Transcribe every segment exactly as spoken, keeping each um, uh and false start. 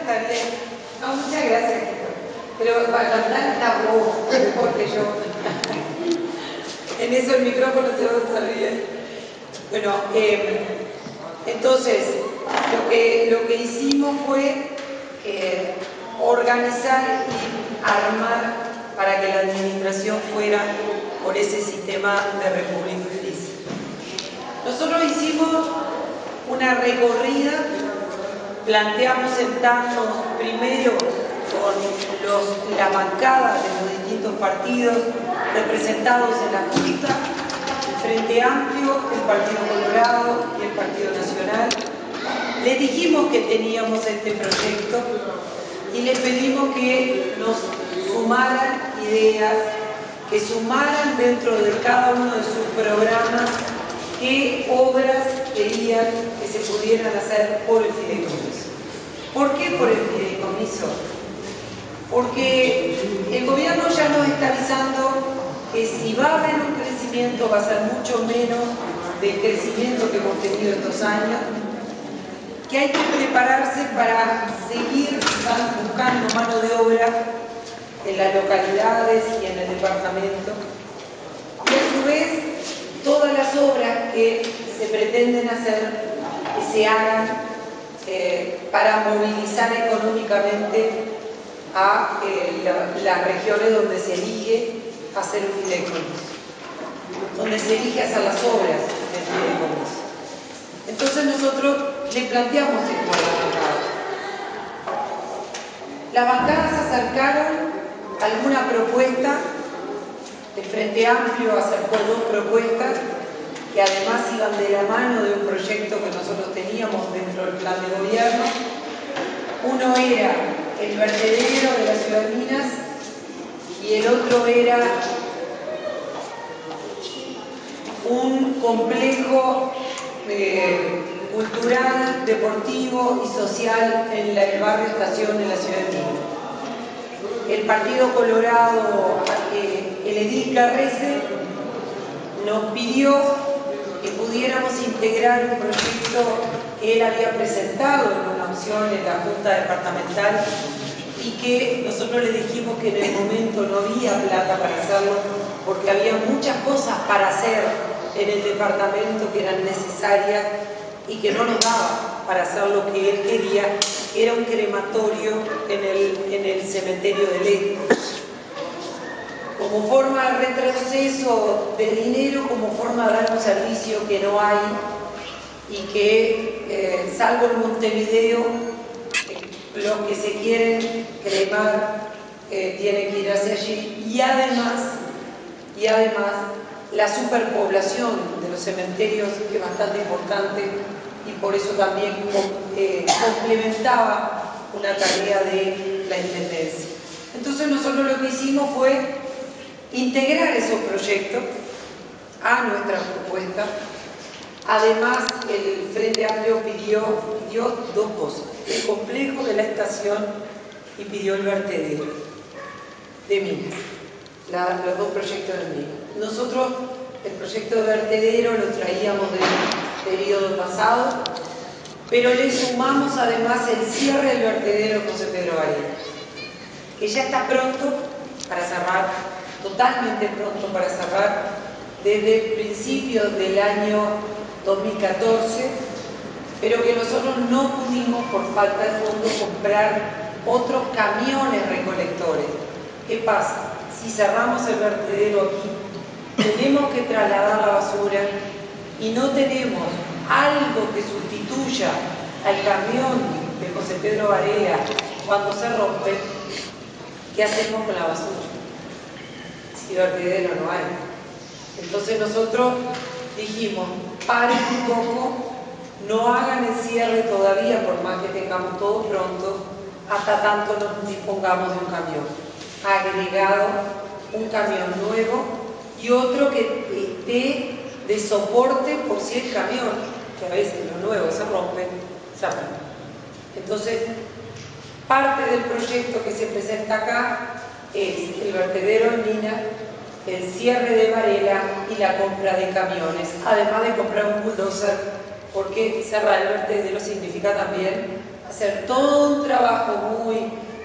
está bien. No, muchas gracias. Pero para cantar está vos, mejor que yo. En eso el micrófono te va a estar bien. Bueno, eh, entonces, lo que, lo que hicimos fue eh, organizar y armar para que la administración fuera por ese sistema de República Feliz. Nosotros hicimos una recorrida, planteamos sentarnos primero con los, la bancada de los distintos partidos representados en la Junta, el Frente Amplio, el Partido Colorado y el Partido Nacional. Les dijimos que teníamos este proyecto y les pedimos que nos sumaran ideas, que sumaran dentro de cada uno de sus programas qué obras querían que se pudieran hacer por el fideicomiso. ¿Por qué por el fideicomiso? Porque el gobierno ya nos está avisando que si va a haber un crecimiento va a ser mucho menos del crecimiento que hemos tenido estos años, que hay que prepararse para seguir buscando mano de obra en las localidades y en el departamento, y a su vez todas las obras que se pretenden hacer, que se hagan eh, para movilizar económicamente a eh, la, las regiones donde se elige hacer un fideicomiso, donde se elige hacer las obras del fideicomiso. Entonces nosotros le planteamos esto a la bancada. Las bancadas acercaron alguna propuesta. El Frente Amplio acercó dos propuestas que además iban de la mano de un proyecto que nosotros teníamos dentro del plan de gobierno. Uno era el vertedero de la ciudad de Minas y el otro era un complejo eh, cultural, deportivo y social en la, el barrio Estación de la ciudad de Minas. El Partido Colorado, eh, el edil Carrese, nos pidió que pudiéramos integrar un proyecto que él había presentado en una opción en la Junta Departamental y que nosotros le dijimos que en el momento no había plata para hacerlo porque había muchas cosas para hacer en el departamento que eran necesarias y que no nos daba para hacer lo que él quería, que era un crematorio en el, en el cementerio de Ley. Como forma de retroceso de dinero, como forma de dar un servicio que no hay y que, eh, salvo en Montevideo, eh, los que se quieren cremar eh, tienen que ir hacia allí. Y además, y además, la superpoblación de los cementerios es bastante importante y por eso también eh, complementaba una tarea de la Intendencia. Entonces nosotros lo que hicimos fue integrar esos proyectos a nuestra propuesta. Además, el Frente Amplio pidió, pidió dos cosas: el complejo de la estación y pidió el vertedero de Minas, la, los dos proyectos de Minas. Nosotros el proyecto de vertedero lo traíamos del periodo pasado, pero le sumamos además el cierre del vertedero José Pedro Varela, que ya está pronto para cerrar, totalmente pronto para cerrar, desde principios del año dos mil catorce, pero que nosotros no pudimos, por falta de fondos, comprar otros camiones recolectores. ¿Qué pasa? Si cerramos el vertedero aquí, tenemos que trasladar la basura y no tenemos algo que sustituya al camión de José Pedro Varela cuando se rompe. ¿Qué hacemos con la basura? Si vertedero no hay. Entonces nosotros dijimos, paren un poco, no hagan el cierre todavía, por más que tengamos todo pronto, hasta tanto nos dispongamos de un camión agregado, un camión nuevo y otro que esté de soporte por si el camión, que a veces los nuevos se rompen, se rompen. Entonces, parte del proyecto que se presenta acá es el vertedero en Minas, el cierre de Varela y la compra de camiones, además de comprar un bulldozer, porque cerrar el vertedero significa también hacer todo un trabajo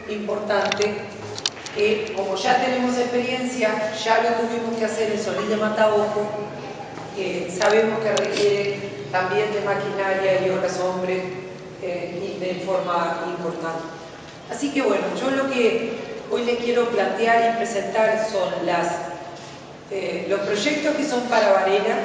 importante que, como ya tenemos experiencia, ya lo tuvimos que hacer en Solís de Mataojo, que sabemos que requiere también de maquinaria y horas hombre eh, y de forma importante. Así que bueno, yo lo que hoy les quiero plantear y presentar son las, eh, los proyectos que son para Varela.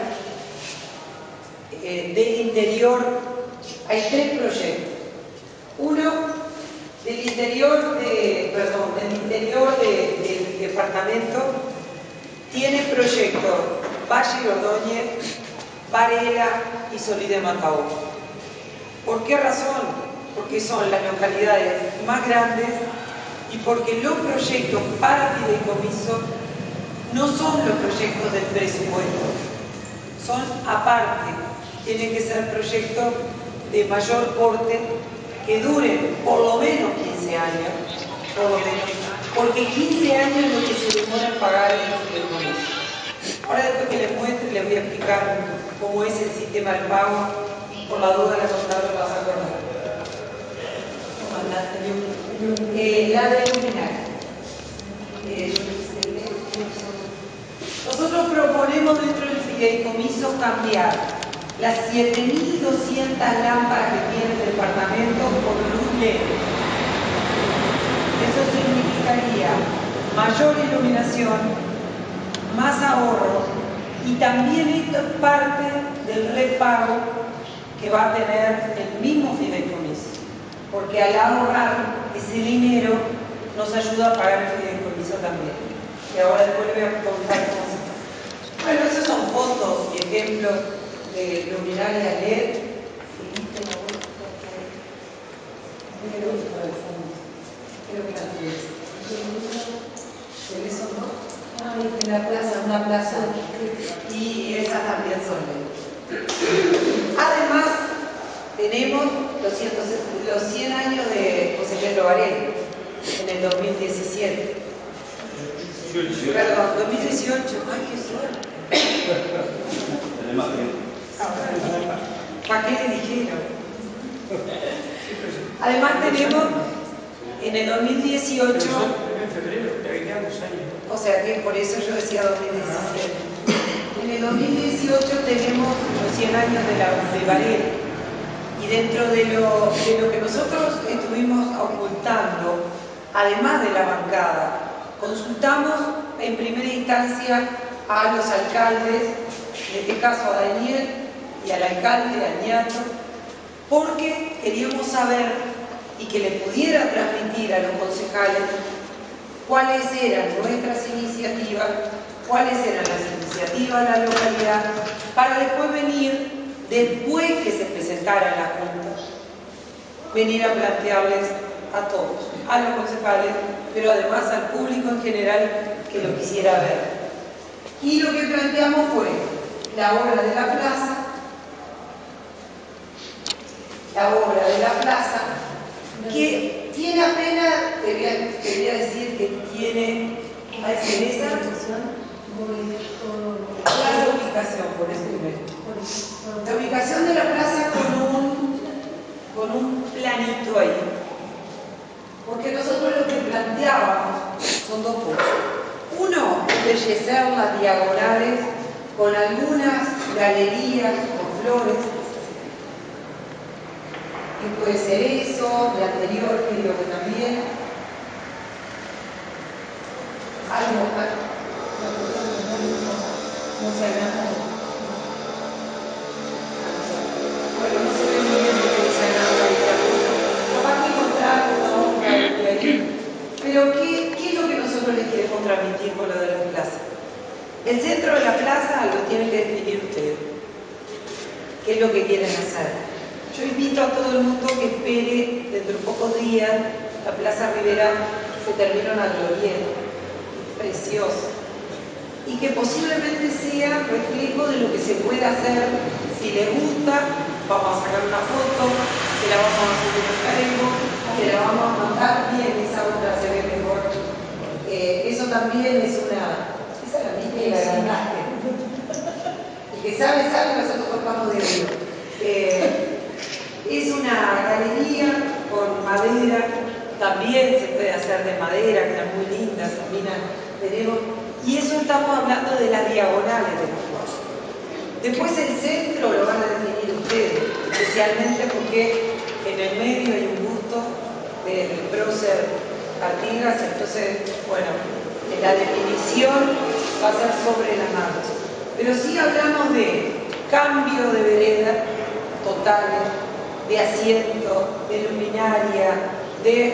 Eh, del interior hay tres proyectos. Uno del interior, de, perdón, del interior de, del departamento tiene proyectos Valle Ordóñez, Varela y Solís de Mataojo. ¿Por qué razón? Porque son las localidades más grandes y porque los proyectos para fideicomiso no son los proyectos del presupuesto, son aparte, tienen que ser proyectos de mayor porte que duren por lo menos quince años, por lo menos, porque quince años es lo que se demora en pagar el fideicomiso. Ahora después que les muestre les voy a explicar cómo es el sistema de pago, por la duda la contadora la vas a acordar. Eh, la de luminaria. Eh, nosotros proponemos dentro del fideicomiso cambiar las siete mil doscientas lámparas que tiene el departamento por luz L E D. Eso significaría mayor iluminación, más ahorro, y también esto es parte del repago que va a tener el mismo fideicomiso, porque al ahorrar ese dinero nos ayuda a pagar el fideicomiso también. Y ahora después les voy a contar cómo. Bueno, esos son fotos y ejemplos de luminaria L E D. Creo que la tienes. ¿Ves o no? Ah, en la plaza, una plaza. Y esas también son L E D. Además, tenemos los, ciento, los cien años de José Pedro Varela en el dos mil diecisiete. Perdón, dos mil dieciocho. Ay, qué suerte. ¿Para qué le dijeron? Además tenemos en el dos mil dieciocho, o sea que por eso yo decía dos mil diecisiete. En el dos mil dieciocho tenemos los cien años de, la, de Varela. Y dentro de lo, de lo que nosotros estuvimos ocultando, además de la bancada, consultamos en primera instancia a los alcaldes, en este caso a Daniel y al alcalde Añato, porque queríamos saber y que le pudiera transmitir a los concejales cuáles eran nuestras iniciativas, cuáles eran las iniciativas de la localidad, para después venir, después que se presentara en la Junta, venir a plantearles a todos, a los concejales, pero además al público en general que lo quisiera ver. Y lo que planteamos fue la obra de la plaza, la obra de la plaza, que tiene apenas, te voy a, te voy a decir que tiene, ¿hay cereza? La ubicación, por eso primero. La ubicación de la plaza con un, con un planito ahí. Porque nosotros lo que planteábamos son dos cosas. Uno, embellecer las diagonales con algunas galerías con flores. Y puede ser eso, de anterior, creo que también. Algo más. No se agranda. Bueno, no se ve muy bien lo que se agranda ahí. Capaz que encontrar una hoja de ahí. Pero, ¿qué, ¿qué es lo que nosotros les queremos transmitir con lo de la plaza? El centro de la plaza lo tienen que definir ustedes. ¿Qué es lo que quieren hacer? Yo invito a todo el mundo que espere dentro de pocos días la Plaza Rivera, se termina una glorieta, preciosa, y que posiblemente sea reflejo de lo que se puede hacer. Si les gusta, vamos a sacar una foto, se la vamos a subir en Facebook, se la vamos a mandar bien, esa otra se ve mejor. Eh, eso también es una, esa es la misma y la imagen. El que sabe, sabe, nosotros tocamos de ello. Eh, es una galería con madera, también se puede hacer de madera, que están muy lindas, combinan, tenemos, y eso estamos hablando de las diagonales de los costos. Después el centro lo van a definir ustedes, especialmente porque en el medio hay un busto del prócer Artigas, entonces, bueno, la definición va a ser sobre la marcha. Pero sí hablamos de cambio de vereda totales, de asiento, de luminaria, de